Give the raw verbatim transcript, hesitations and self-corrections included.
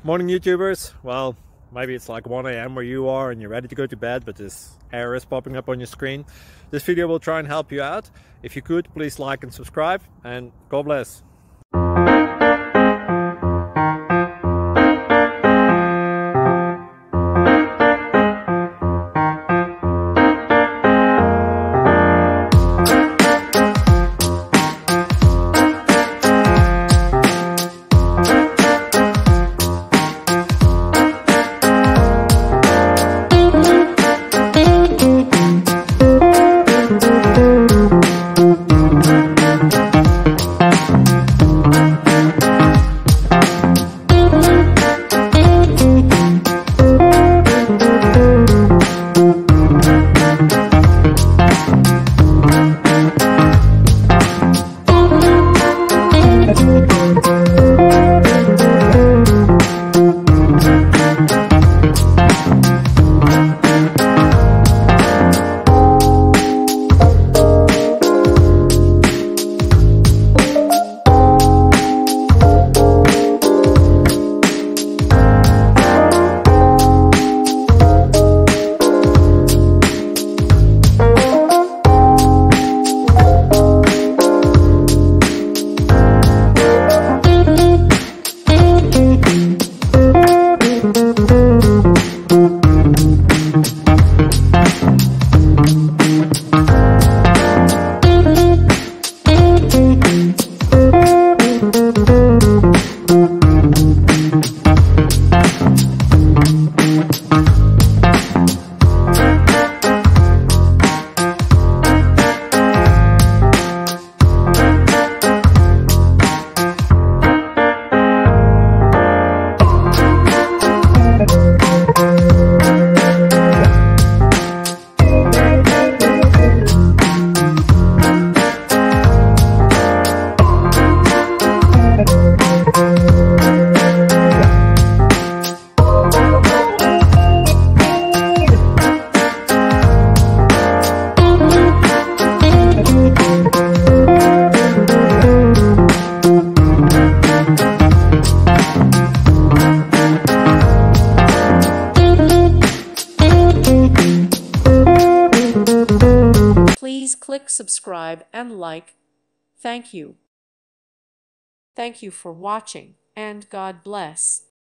Morning YouTubers. Well, maybe it's like one A M where you are and you're ready to go to bed, but this error is popping up on your screen. This video will try and help you out. If you could, please like and subscribe, and God bless. Please click subscribe and like. Thank you. Thank you for watching, and God bless.